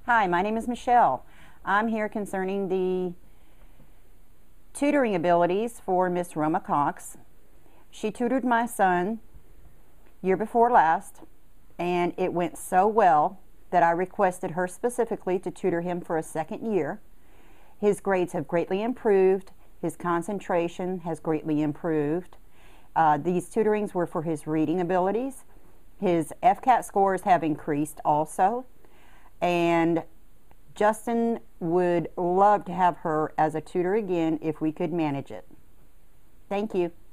Hi, my name is Michelle. I'm here concerning the tutoring abilities for Miss Roma Cox. She tutored my son year before last, and it went so well that I requested her specifically to tutor him for a second year. His grades have greatly improved. His concentration has greatly improved. These tutorings were for his reading abilities. His FCAT scores have increased also. And Justin would love to have her as a tutor again if we could manage it. Thank you.